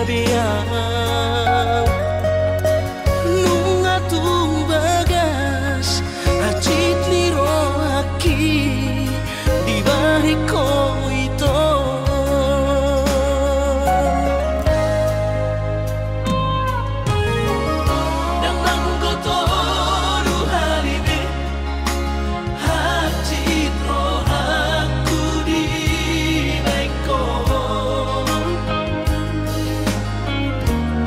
biang nunga tung bagas acit liro aki di bariko ito nang manggoto ruhalibe acit ro aku di bengko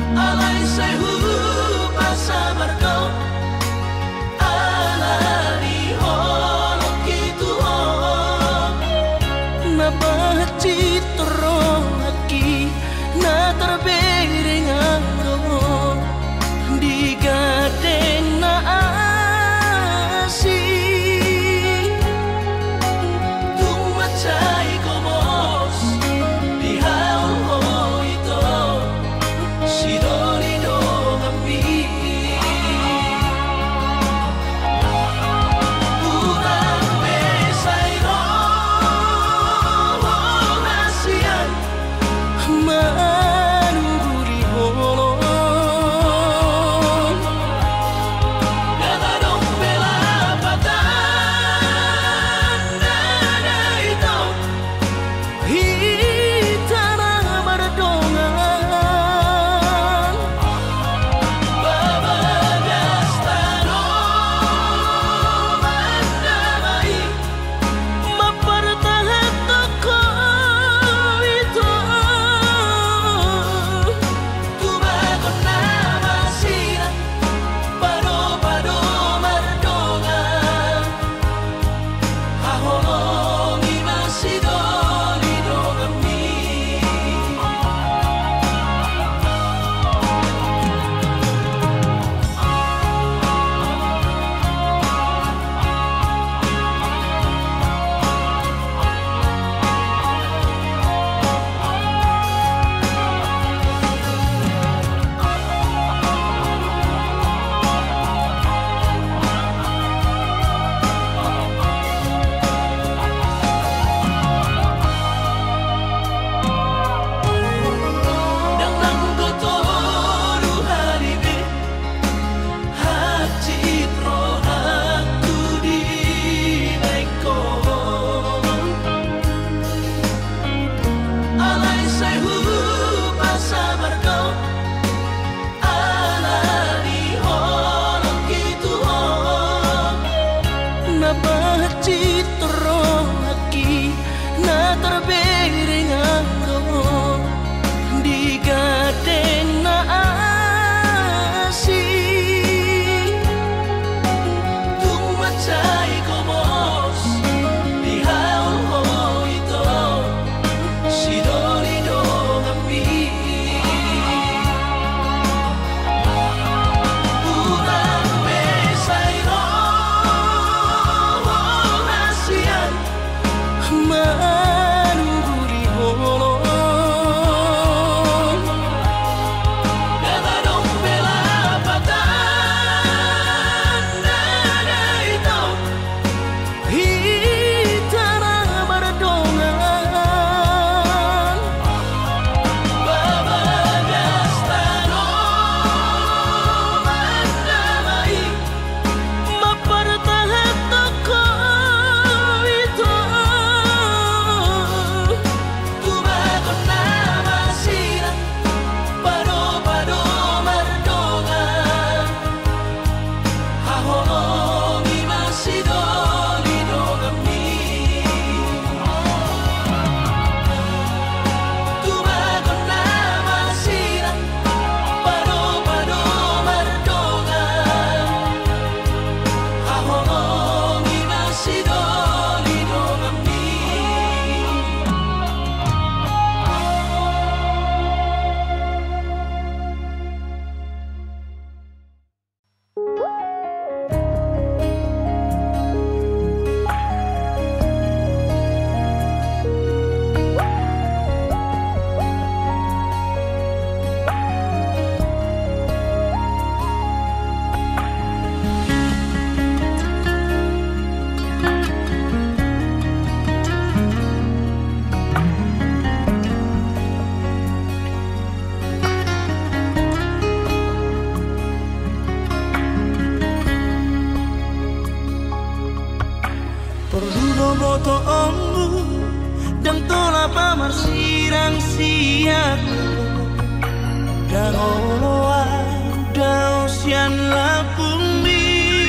sirang siaku dan oloa dausian lapumi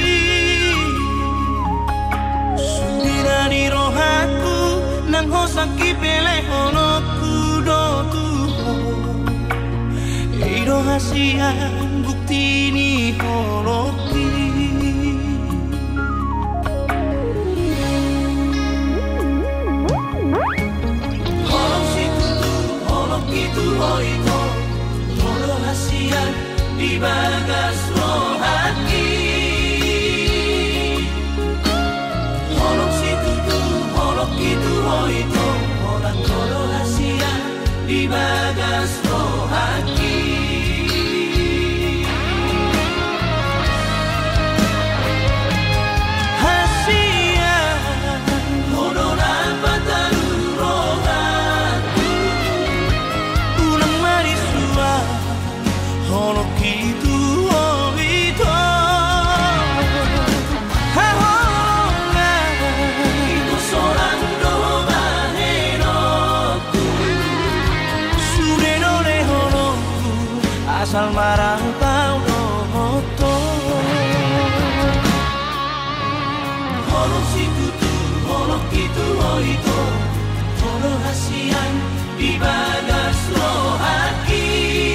sudira di rohaku nang hosaki pele honoku do tuho ido hasian bukti ni holoki itu oito molo hasian di bagas rohaki holok situ tu holok itu oito molo hasian di bagas rohaki hasian hono napatan hono kitu oito hahonga itu seorang doa henoku sudeno de honoku asal marang tau noto hono situ tu hono kitu oito hono hasian di bagas rohaki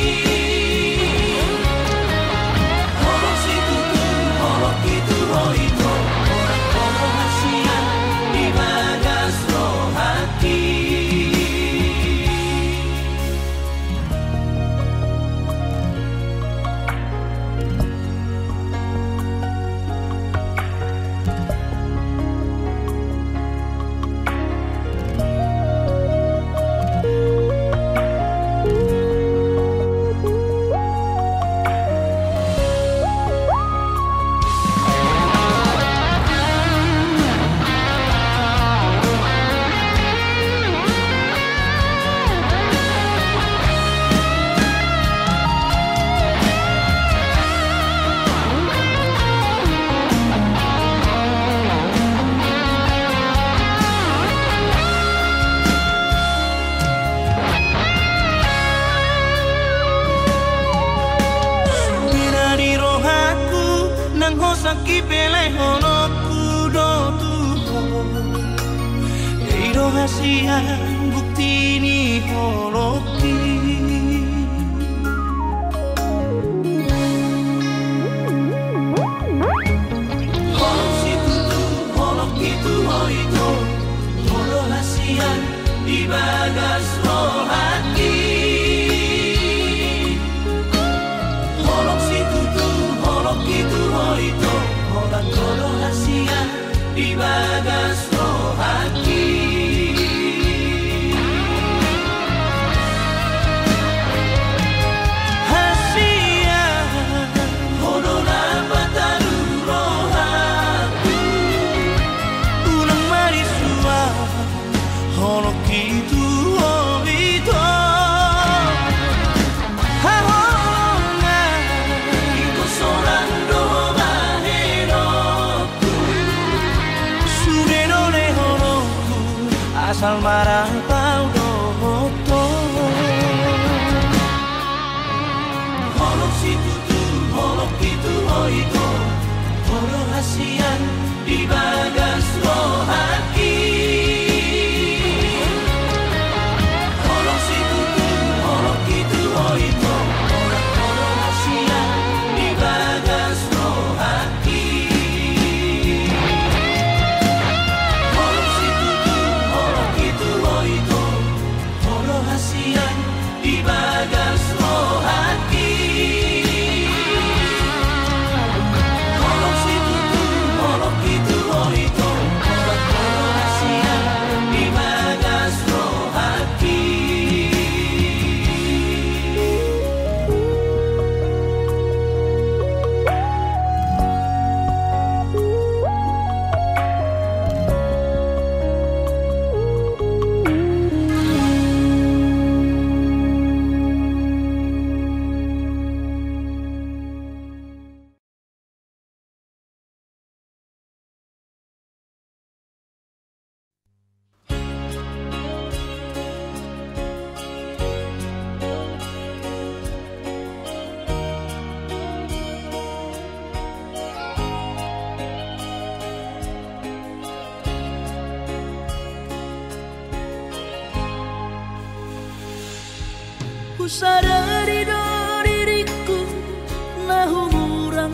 hosaki pele honoku do tuho ido hasian bukti ni holoki holok situ tu holok itu oito molo hasian di bagas rohaki holok situ tu holok itu oito hola kolo hasian di bagas rohaki Usadari do diriku nahumuran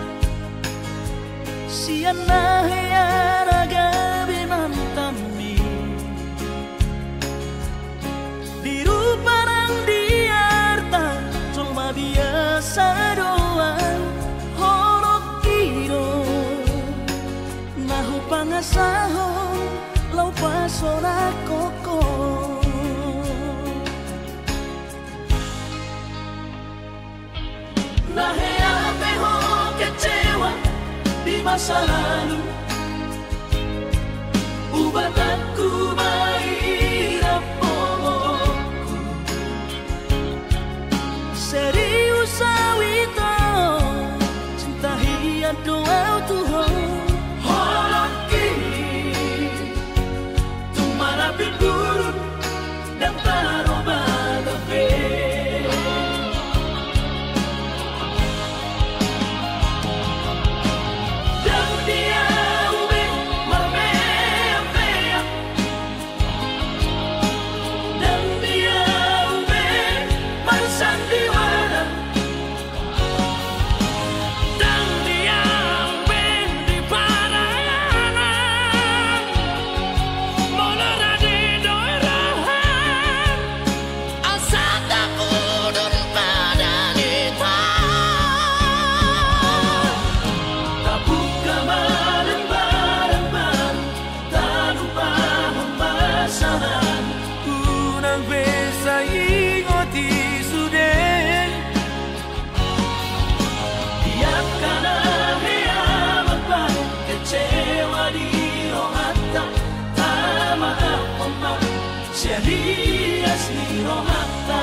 siana heyaraga binantami diruparang diarta cuma biasa doang horok kiro nahu pangasahon lau pasora koko. Nahea ho kecewa di masa lalu, ubat aku mairap pomoku. Serius awito, cinta hiat doa Tuhan. Holaki, tumara bibur dan taroba gabe. Serias ni rohata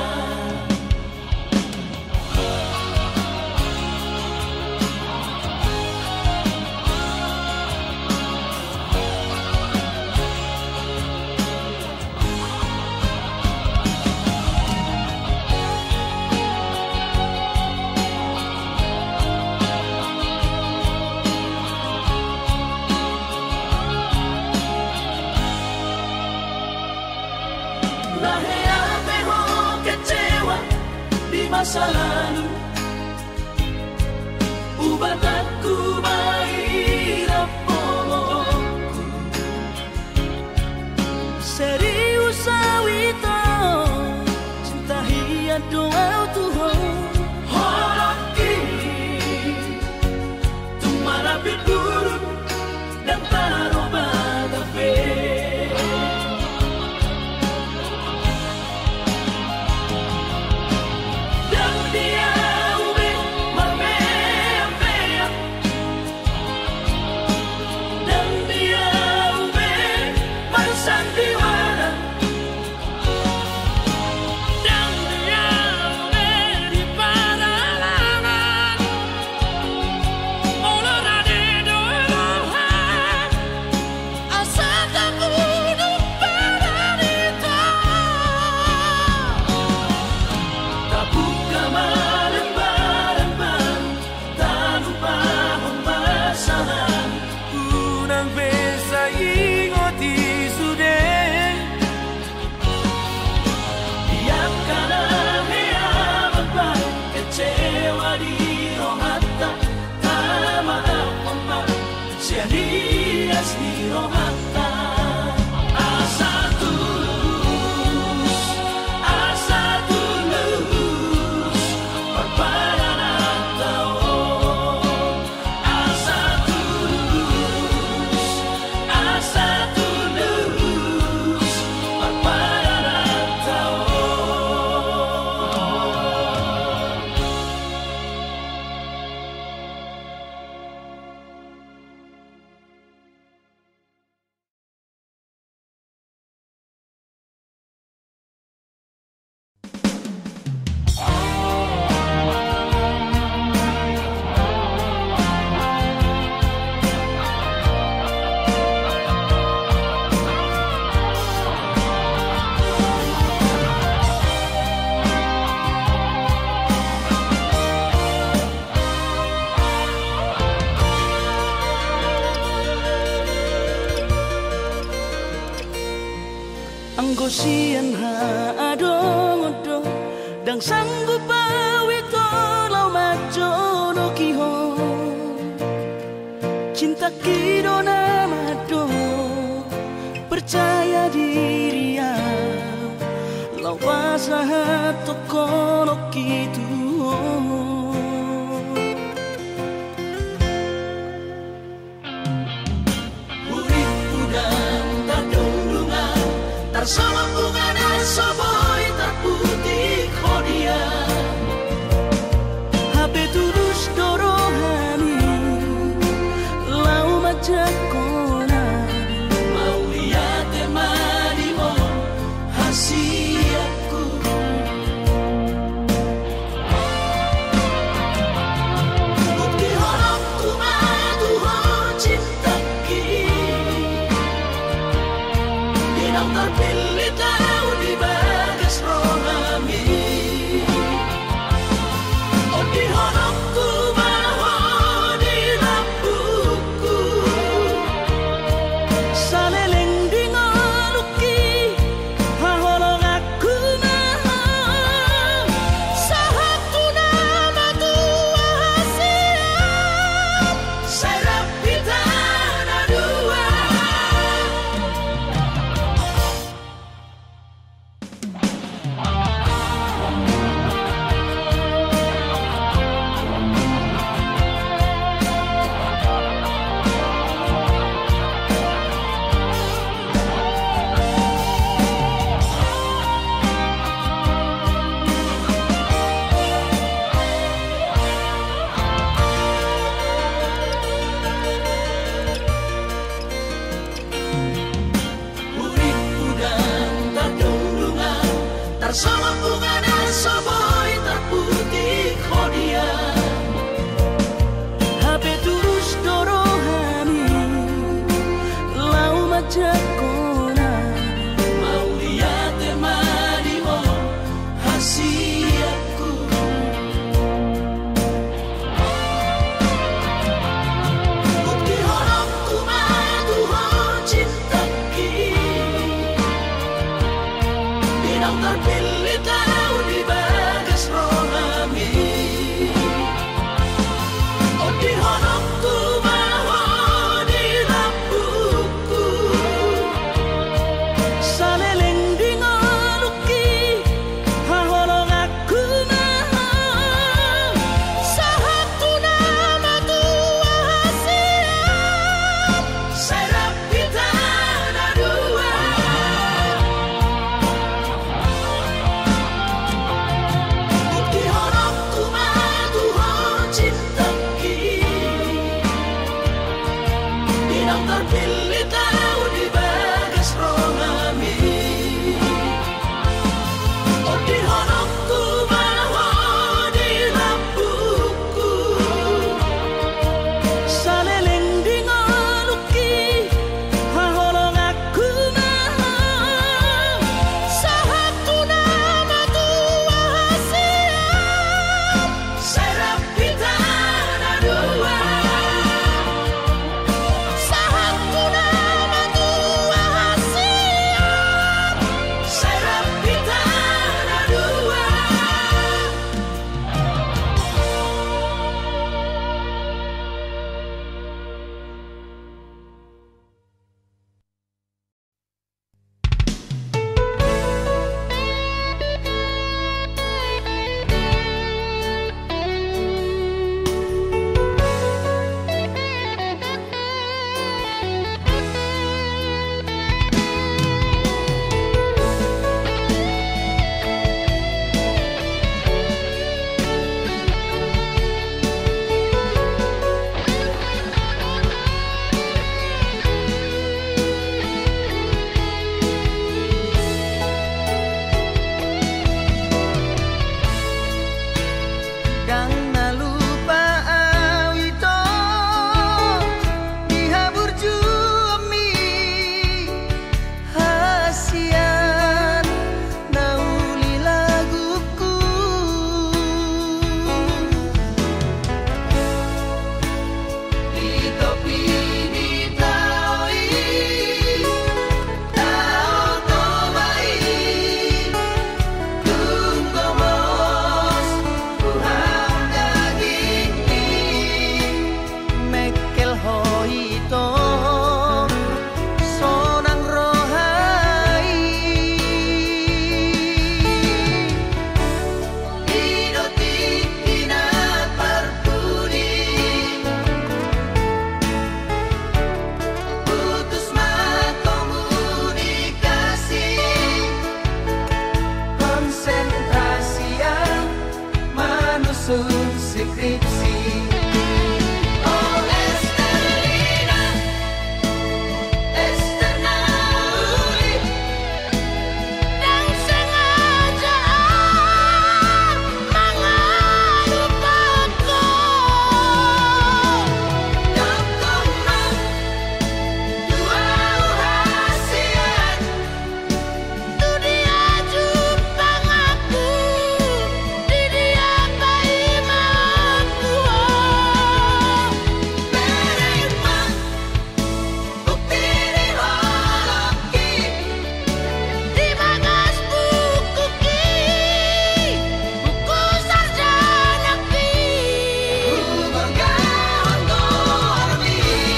masa lalu, ubat aku mairap pomoku. Serius awito, cinta hiat doa Tuhan. Holaki, tumara bibur dan taroba gabe. Serias ni rohata asa tulus perpadanan tao asa tulus perpadanan tao. Anggosian ha adong odong Kang sanggup awito lau majono kihon cinta kidona mado percaya diri ya lau wasaha tokono kitu Murid udang terdundungan tersama bunga dan soboy terputih kodia HP tulus dorohani lau majak kona mau lihat temani mo hasiatku bukti horokku madu ho cinta ki dinang terpilih tahu di bagas rohami oh di horokku baho di lampuku saleleng di ngoluki haholong aku maha sahaku nama tua hasiat serap kita ada dua Murid udang terdundungan tersama bunga dan soboy terputih kodia HP tulus dorohani lau majak kona mau lihat temani mo hasiatku bukti horokku madu ho cinta ki dinang terpilih tahu di bagas rohami oh di horokku baho di lampuku saleleng di ngoluki haholong manusun skripsi. Oh Estelina, Estenauli, dan sengaja mengelupaku. Dokumang dua hasian, Tu dia jupang aku, di dia bayi mampu. menerima bukti di holoki. Di bagas buku ki, buku sarjana ki. Bergaun gormi.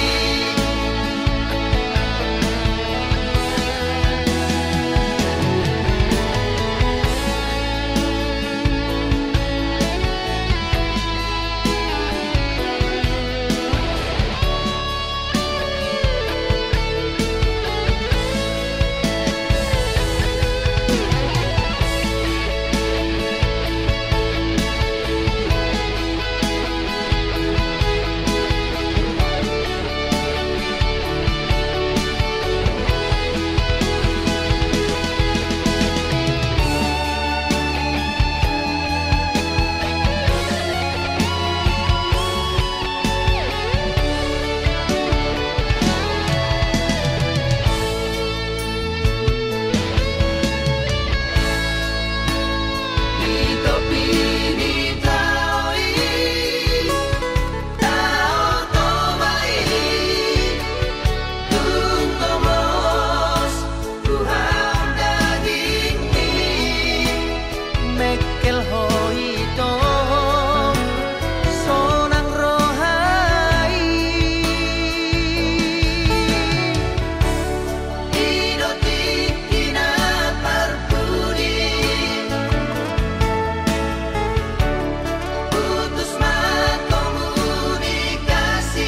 Di topi di taoi, tao tobai, tung tomos, Tuhan daging ni, mekel hoi dong, sonang rohai, idoti kina perpudi. Putus komunikasi,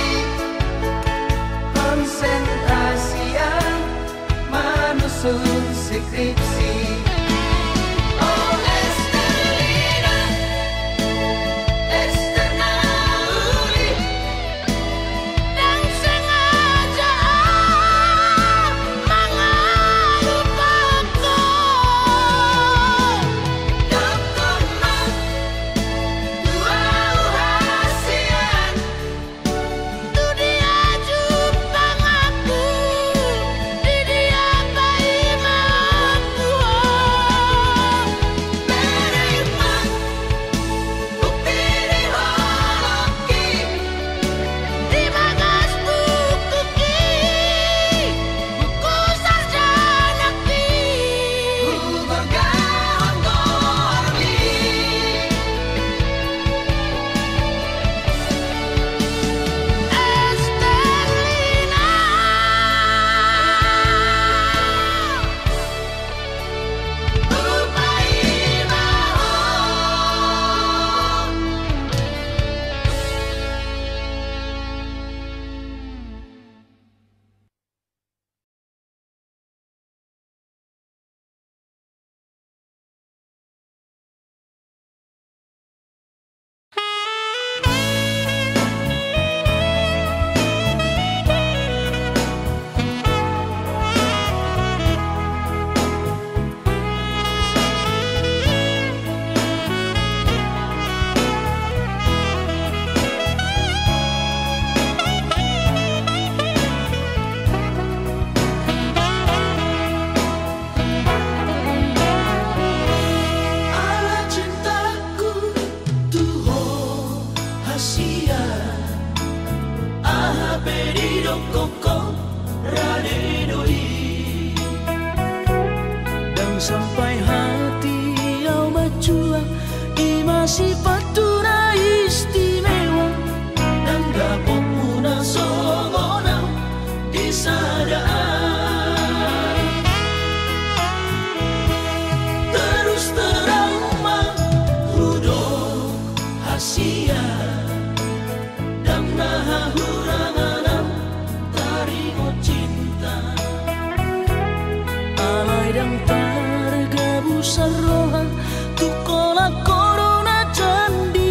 konsentrasi yang manusun skripsi. Oh Estelina, Estenauli, Dan sengaja mengelupaku. dokumang dua hasian, Tu dia jupang aku, di dia bayi mampu. menerima bukti di holoki. Di bagas buku ki, buku sarjana ki. Bergaun gormi. Estelina, Upai mahon. Ala cintaku tuho hasia, aha pedido koko radedoi. Dan sampai hati yang berjuang, masih patura istimewa. Dan gapok muna sogona di sadaan. Terus terang hudok hasia, dan naha huranganam tarimo cinta. Alay dan targa busar rohan, tu kola corona candi.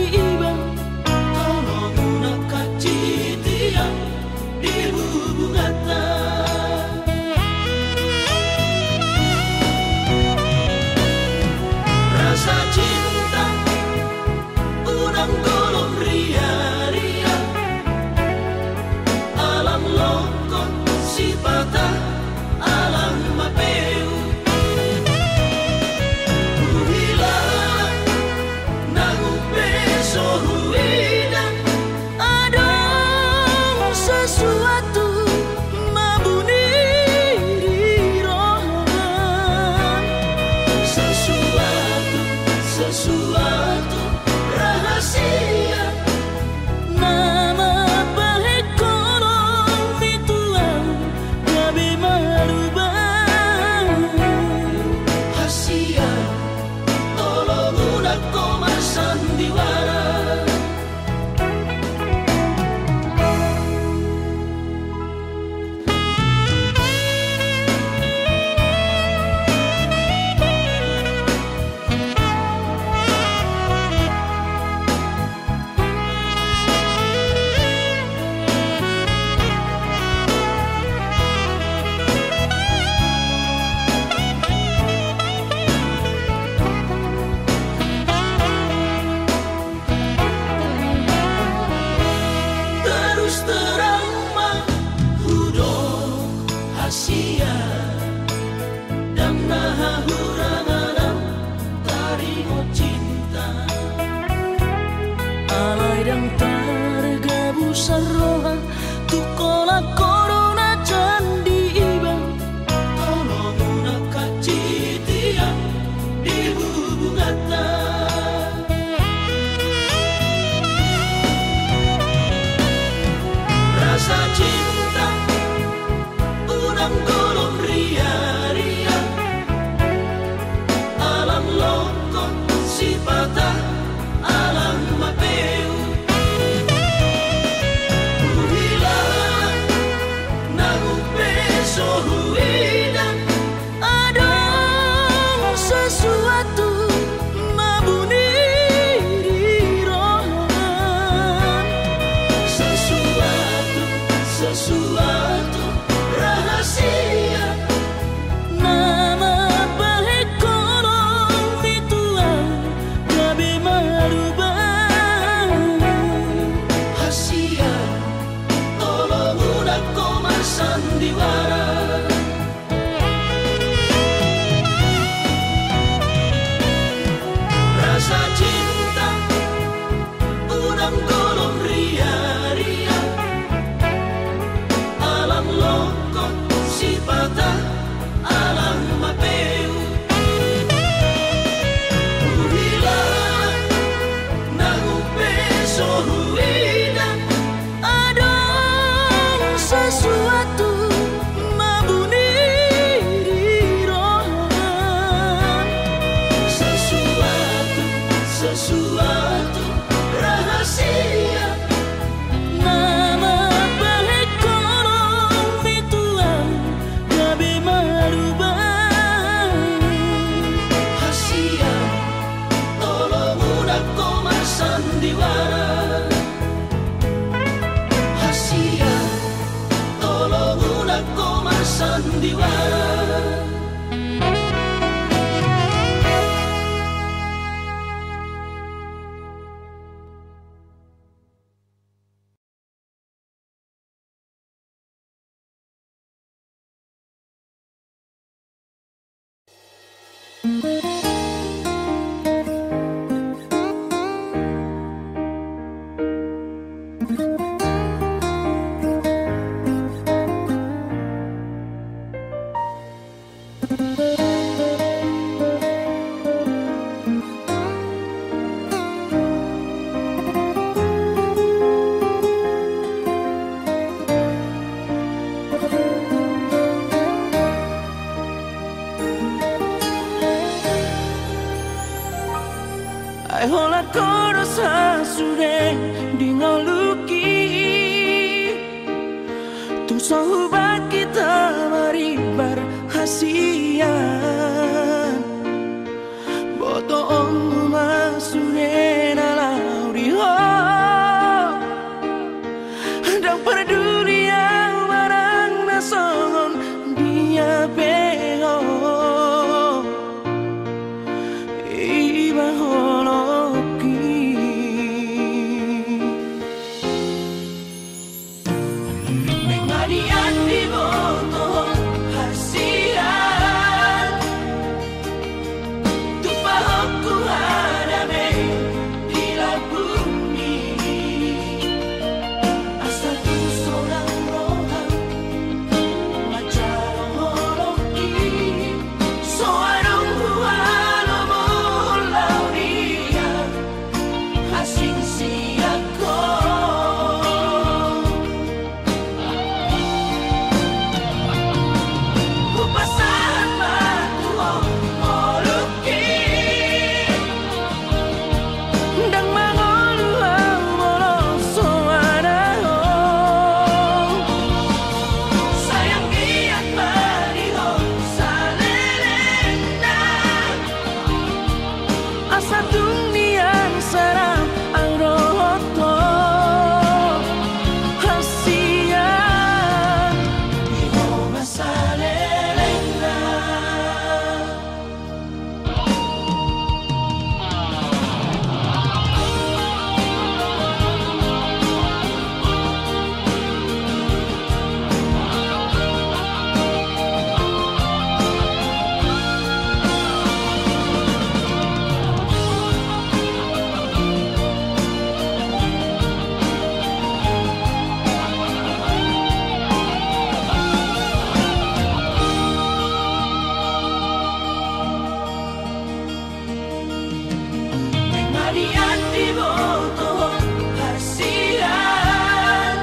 sesuatu rahasia. Nama baik kolong itulah gabe marubah. Hasia tolong udah koma sandiwara. Terus terang mah hudok hasia dan nah huranganam tarimo cinta. Alay dan targabu sarroha tukola corona candi ibang. Tolong udah kacitian di hubungata. Rasa cinta udang golong ria-ria. Alam lokot si patah alam mapeu. Uhilang nagu peso huidan. Ada sesuatu mabuni di rohan. Sesuatu rahasia. Nama baik kolong itulah gabe marubah. Hasia tolong udah koma sandiwara. Rasa cinta udang golong ria-ria. Alam lokot si patah alam mapeu. Uhilang nagu peso huidan. Ada sesuatu mabuni di rohan. Sesuatu rahasia. Nama baik kolong itulah gabe marubah. Hasia tolong udah koma sandiwara. Hasia tolong udah koma sandiwara. Ai hola koro sasure dingoluki. Tu sahubat kita mari berhasian. Boto om masure nalau diho. Dan perdulia barang nasongon dia beho. Iba holoki. Mengadian di boto hasian. Tupahoku hadame di la bumi. Asal tu seorang rohan macam holoki. Soarong hualo molau di asa dunian sarang ang roto hasian di mo masalelena. Marian di boto hasian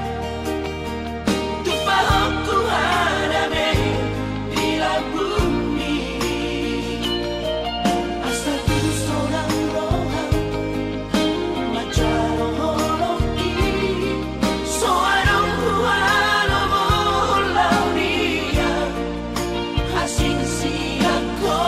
tupahoku harame bila bumi asa tu seorang rohan macam holoki seorang hualo bolau dia hasing siako.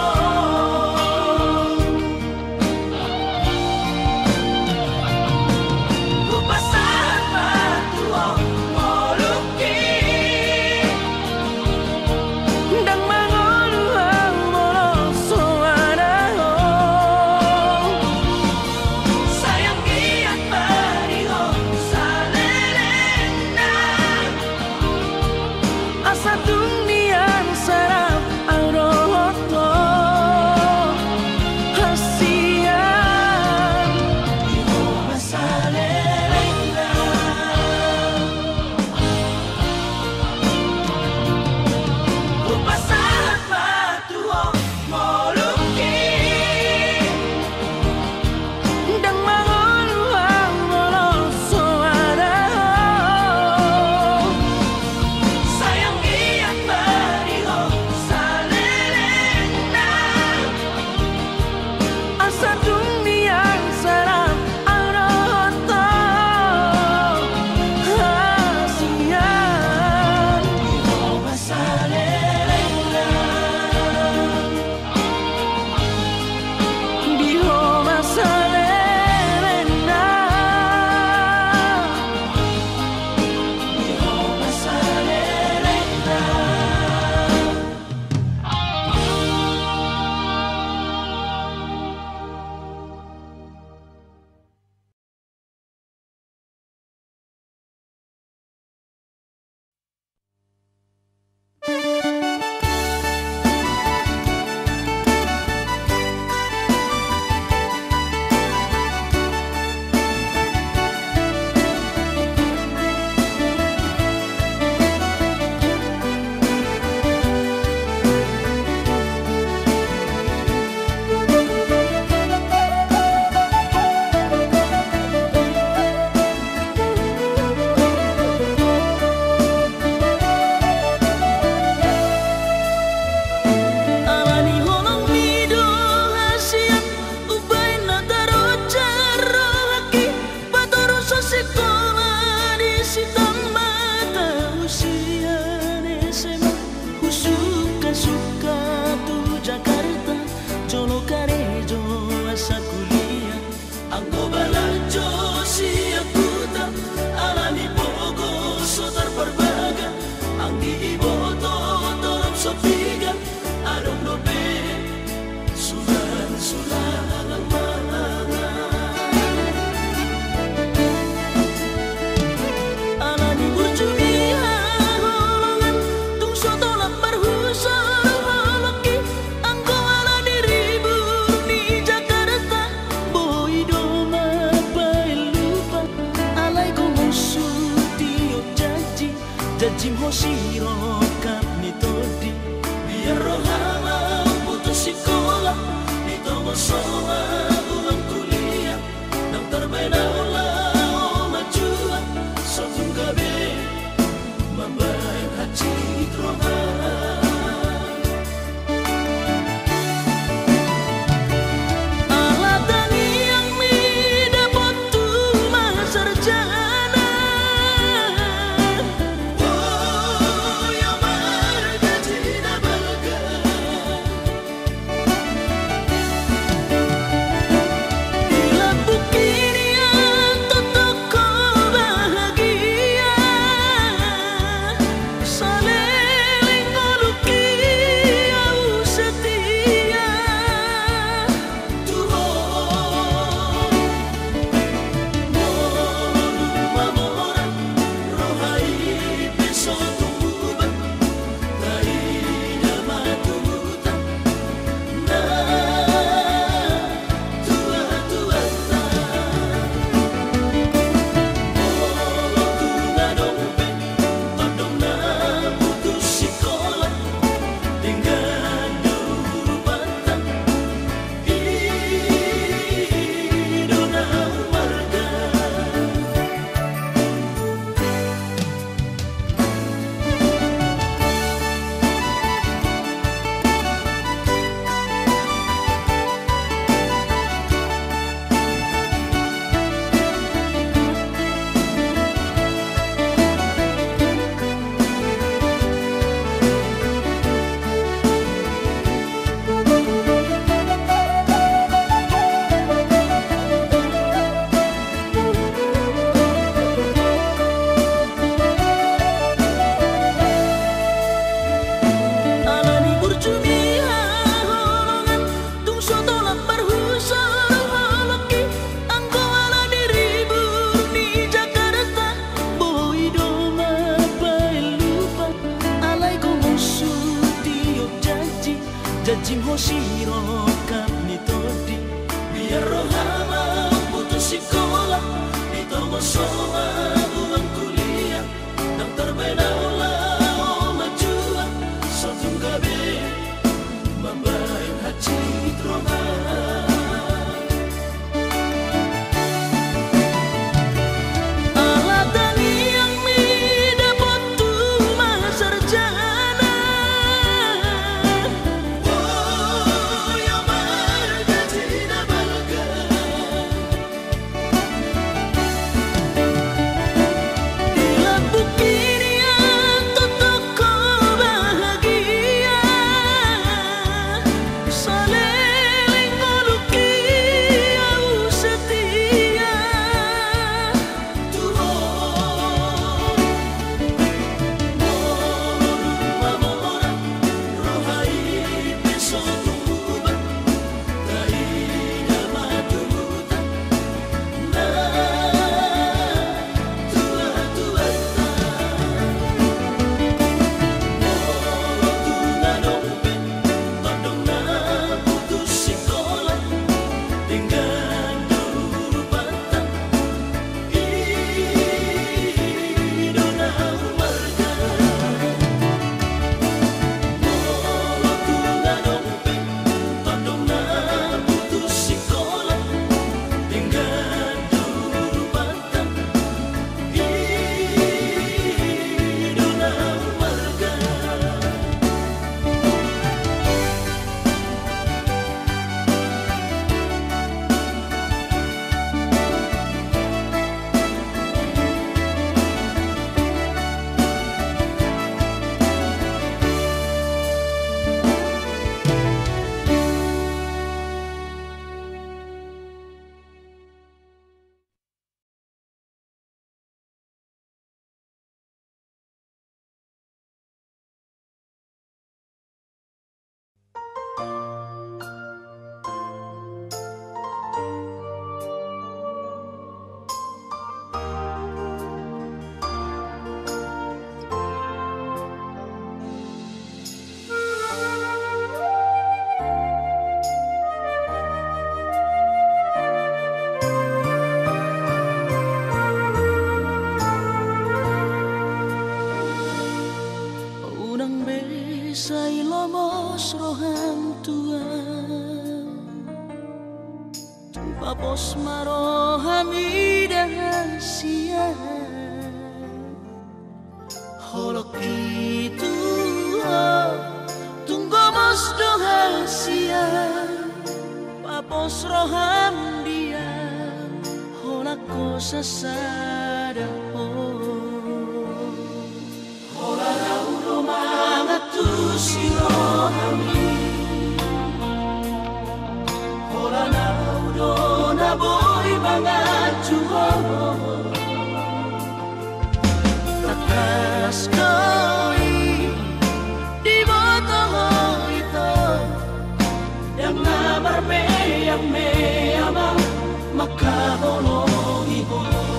Asa dunian sarang ang roto hasian di mo masalelena. Upasahan patuho moluki dang mangoluhang moloso adaho sayang giat bariho salelena. Asa dunian sarang ang roto hasian di mo masalelena. Di mo masalelena. Di mo masalelena. Alani holong mido hasian ubay na taro charo haki patoro sa sekolah di sitang mata usian SMA suka tu Jakarta jolo karejo asa kuliah anggo balajo si akuta alami pogo sotar perbaga anggi iboto torop sopiga adong lobe sulan ang mga alani burjumiha holongan tung soto lapar husar halaki anggo alani ribur di Jakarta boy doma Papos marohami dahasia holok itu tunggu mos dohasia papos roham dia holak ko sasada hola raudo mangatu si rohami hola raudo na boy mangatu takas koi di botol itu yang namar yang meyama makaholong ibo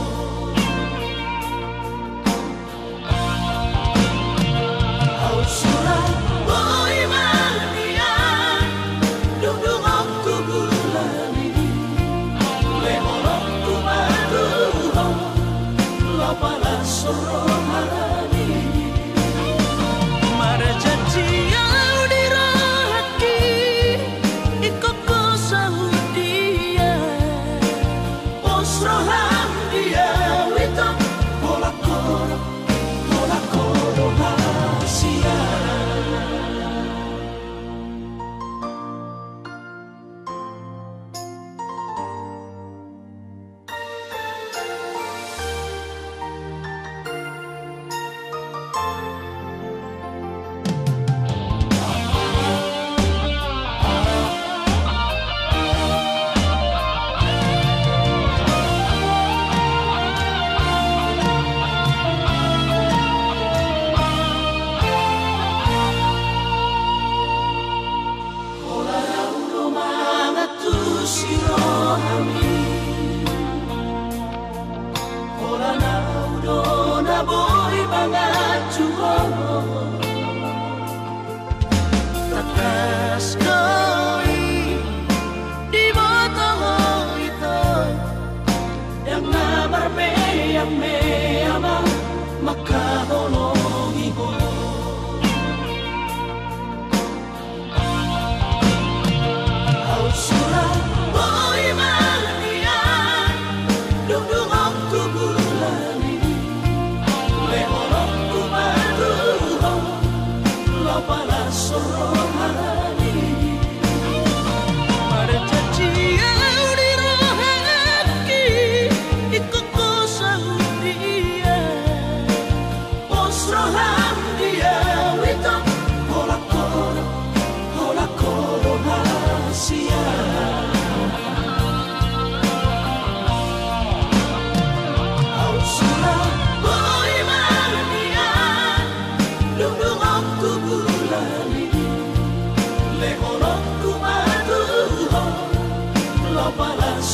surat boy mania dudung aku bulani lehorok kumadu lapala sorohani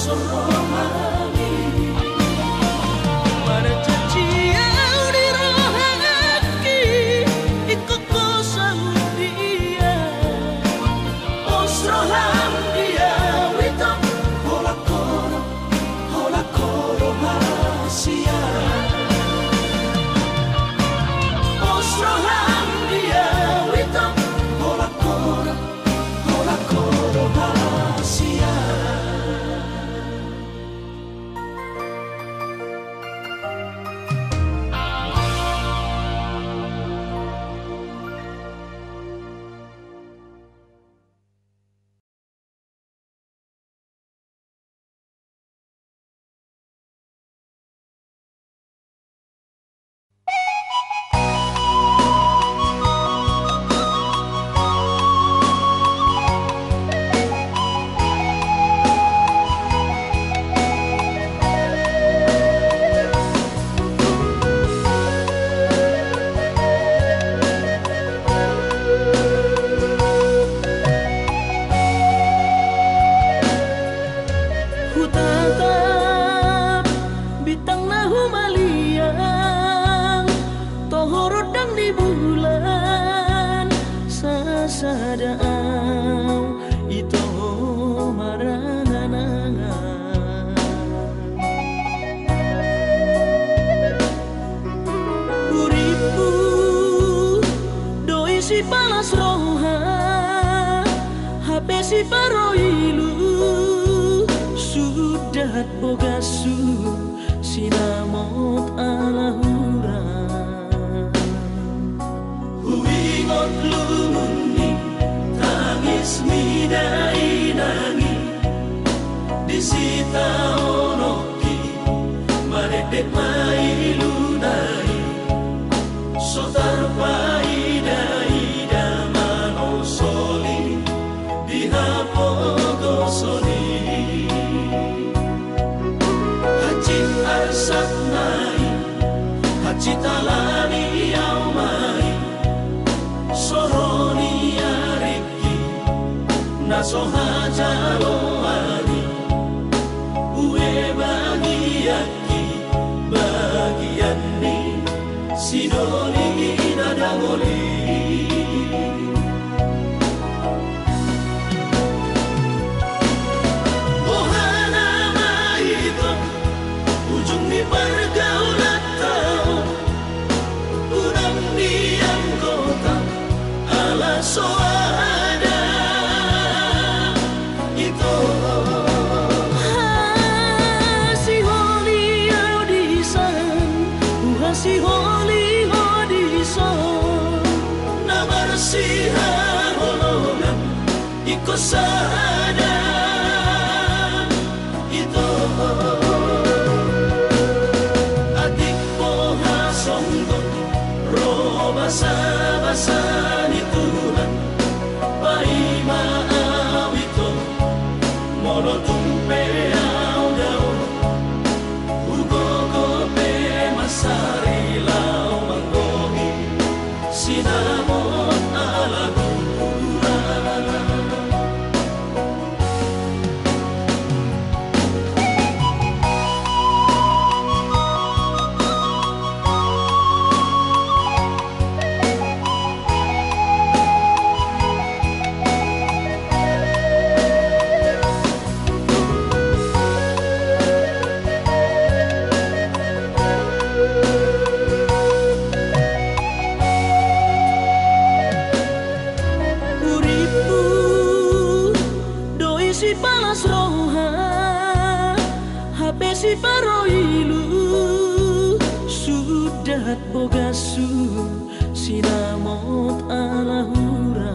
sohani Mana caciau di rohaki ikut kosong dia Osroham dia wito hola koro hasia Osroham dia wito hola koro hasia Ku tatap bintang nahu maliang tohorodang di bulan sasadaau itu maranganangan uripu doi si palas roha HP si paroilu sudah bogasu sinamot alahura Huingot lumuni tangis midai nangi disita onoki maredek mai lunai sotar ida manosoli dihapogosoni Hacit arsat nai Hacit alani au mai Soroni ariki Nasoha jaloani Ue bagiaki Bagian ni Sidoni nadangoli Pergaulan tahu Udang diam kota Ala soada Itu si holi audisan si holi audisan Na bersiha holongan Iko sada Itu Basa ni Tuhan Pai maawito Mono tumpe au daun Ugogo pe masari lau manggohi Sinamot alagura si palas roha HP si paroilu sudah bogasu sinamot alahura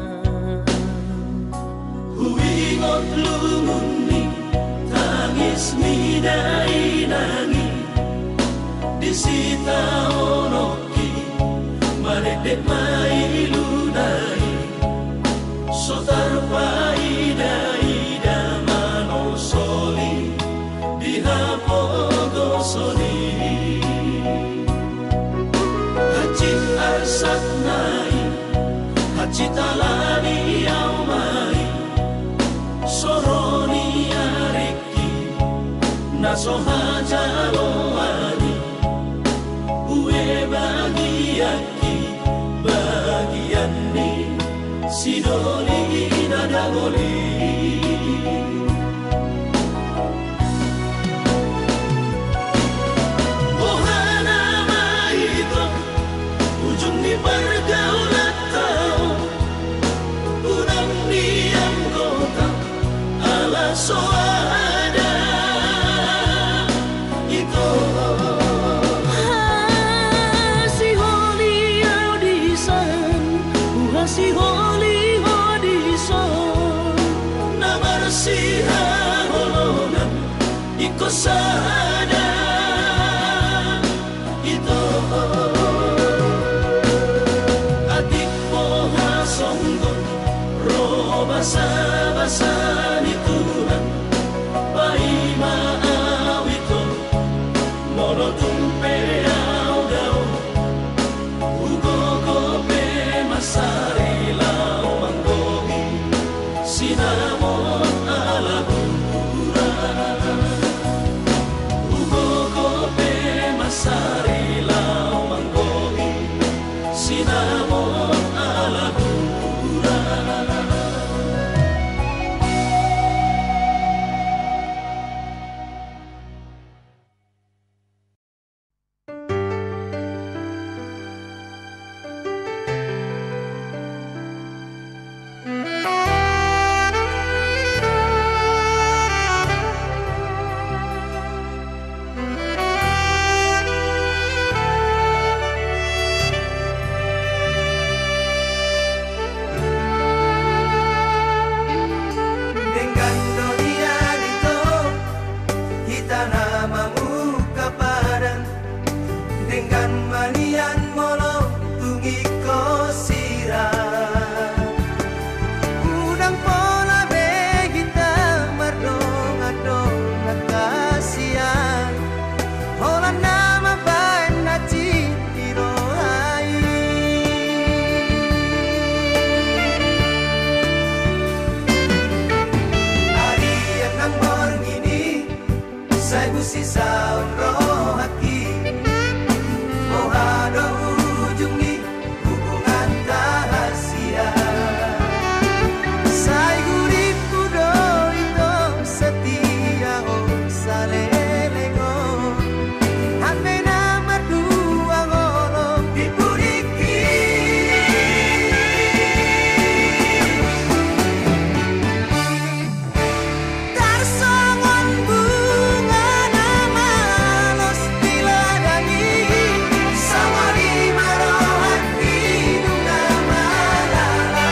Huingot lumuni tangis midai nangi disita onoki maredek mai lunai sotar ida manosoli dihapogosoni Hacit arsat nai Hacit alani au mai Soroni ariki naso hajaloani ue bagiaki bagian ni sidoli dadagoli ohana maito ujung ni pergaulan tau udang diam kota ala soada itu si holi audisan si holi audisan namar si holonan iko sada itu adik poha songgon ro basa ni Tuhan pai maawito mono tumpe au dao ugo gope masari lau manggogi sinamon ala bura ugo gope masari lau manggogi sinamon ala bura. Dengan dunia itu kita namamu kapadan dengan manian molo tungi kosira udang pola be kita mardong adong kasihan hola nama baen naci diroai hari yang nambor gini saya busi saun rohaki mau ada ujung ni hubungan rahasia saya gurip kudo itu setia salelengo ame nama dua ngolong dipuriki tarsongon bunga nama los diladani sama lima rohati dunga malala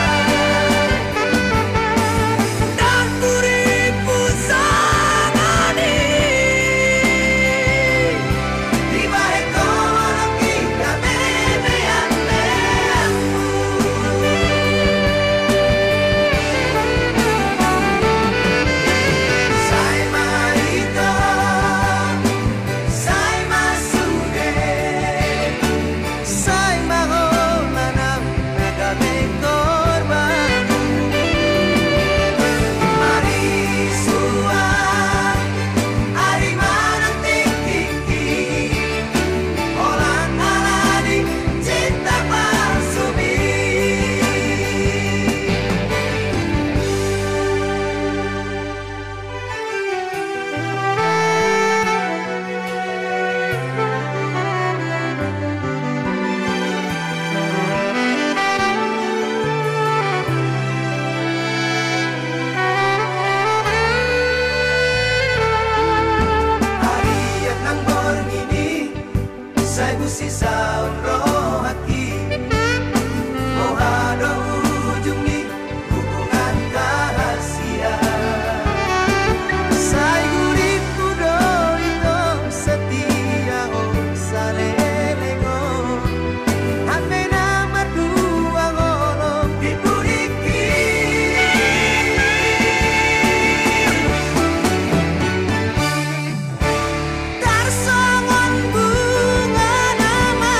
dan kuripu sanani di balik kolong kita bebean saya marito saya masude saya mau manam nagame korban mari suan ari manang tiki orang alani cinta palsumi hari yang nambor gini saya busi saun rohaki mau ada ujung ni hubungan rahasia saya gurip kudo itu setia salelengo ame nama dua ngolong dipuriki tarsongon bunga nama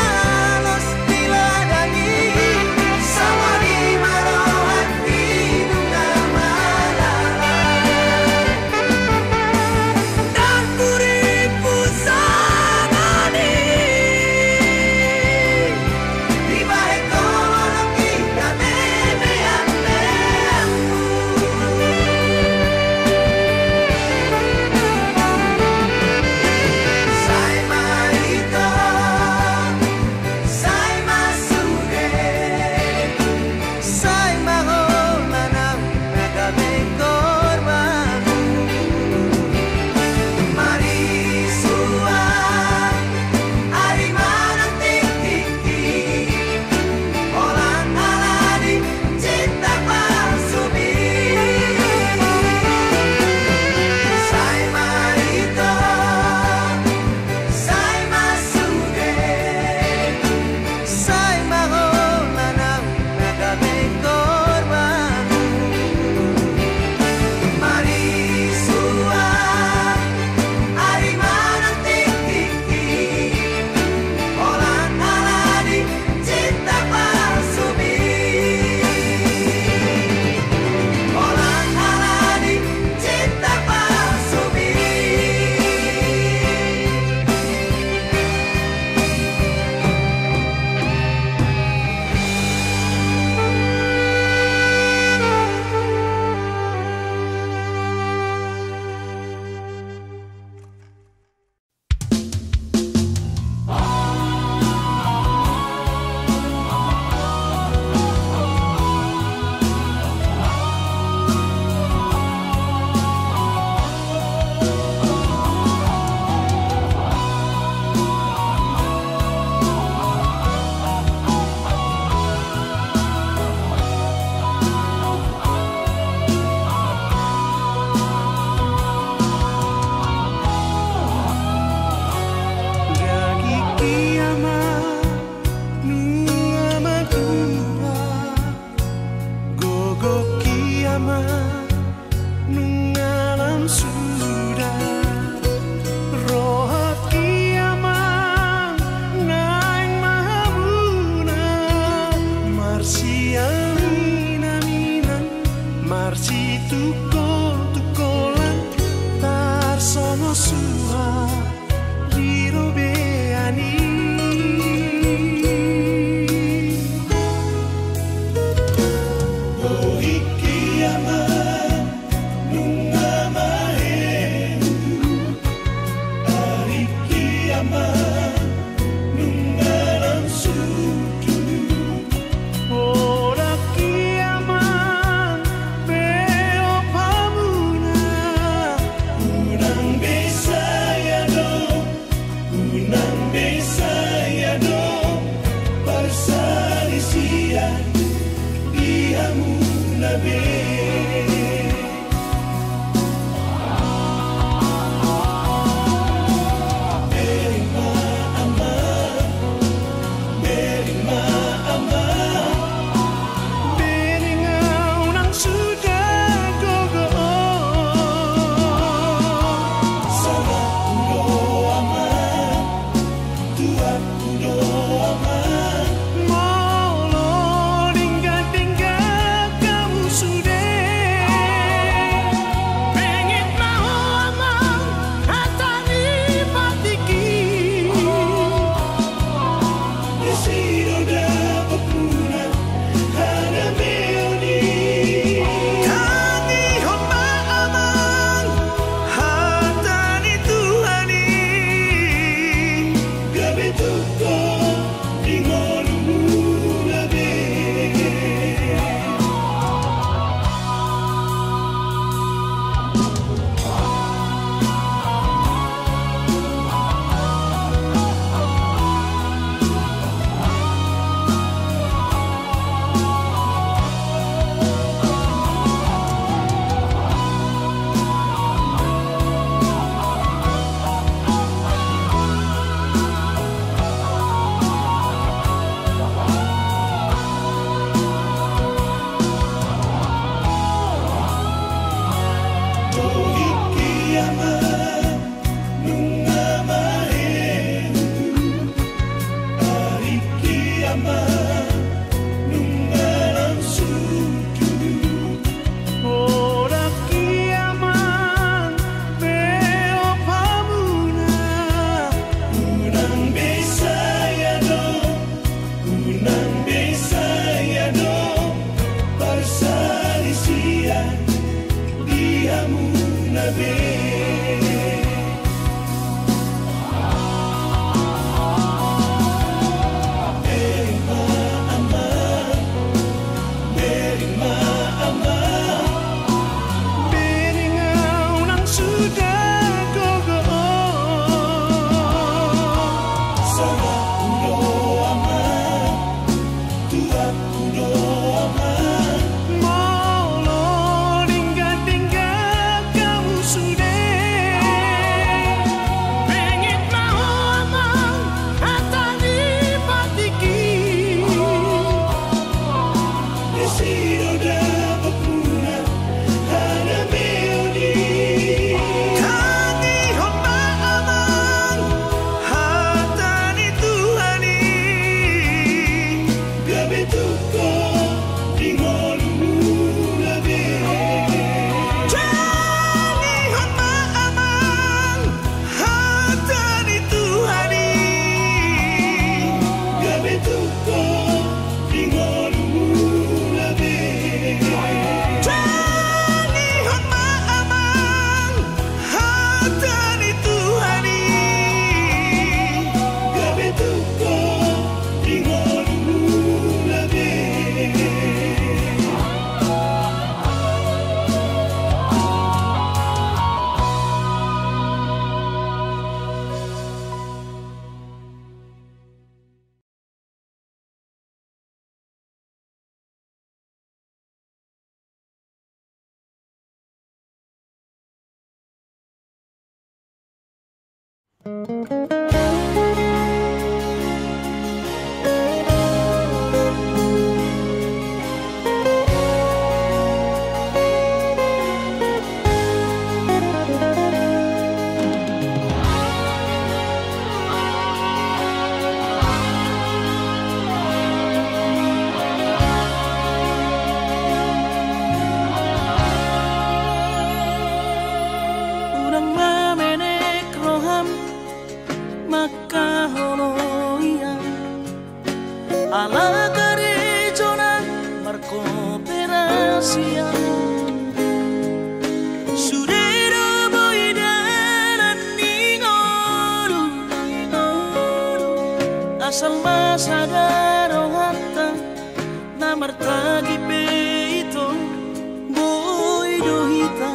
asal masadaro hatta na martagi peito boy dohita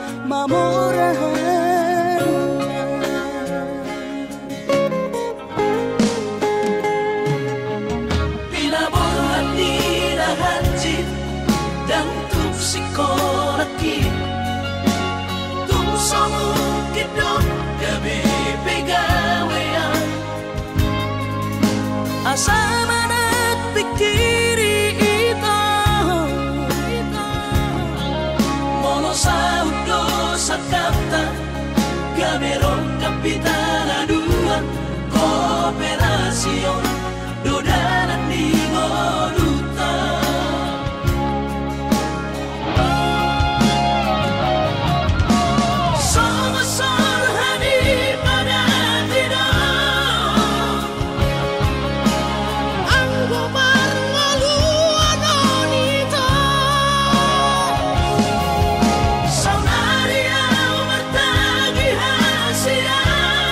mamorahan pinaborhat ni rahanjit dan tuk sikoraki tuk somu kidok gabi pegawean asama nagpikiri ito mono sa udo sa kapta gamerong kapitana dua kooperasyon dodanan di moduta sama-sama hani pada tidak ang gobarngaluan onito saunaria martagi hasia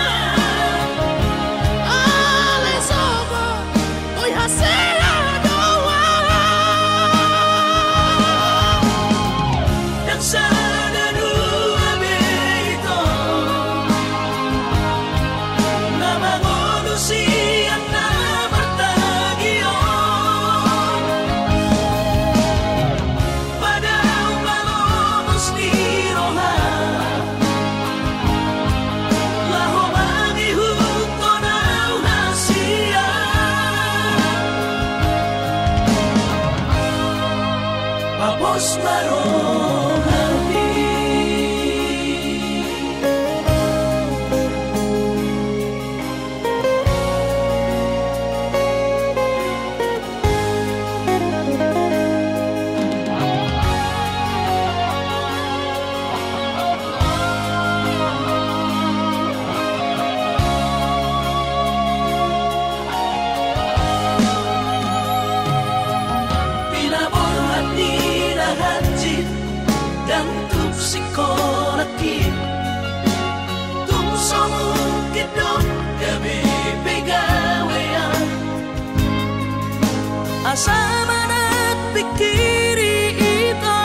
ale sobo oy hasia doa dan sana dua beito na mangolusian na martagio padang malomos ni roha laho mangihuto na hasia papos marohani pinaborhat ni rahanjit dan tuk sikoraki tuk somu kidok gabi pegawean asama nagpikiri ito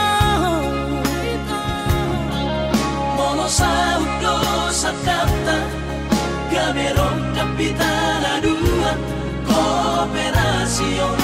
mono sa udo sa kapta gamerong kapitana dua kooperasyon